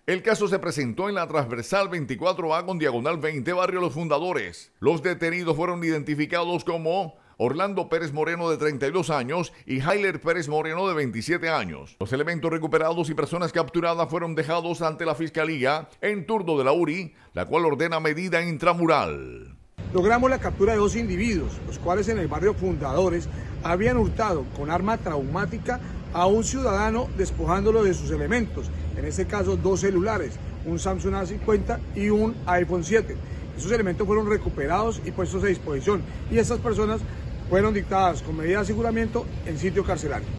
El caso se presentó en la transversal 24A con diagonal 20, barrio Los Fundadores. Los detenidos fueron identificados como Orlando Pérez Moreno, de 32 años, y Jailer Pérez Moreno, de 27 años. Los elementos recuperados y personas capturadas fueron dejados ante la Fiscalía en turno de la URI, la cual ordena medida intramural. Logramos la captura de 2 individuos, los cuales en el barrio Fundadores habían hurtado con arma traumática a un ciudadano despojándolo de sus elementos, en este caso 2 celulares, un Samsung A50 y un iPhone 7. Esos elementos fueron recuperados y puestos a disposición, y estas personas fueron dictadas con medida de aseguramiento en sitio carcelario.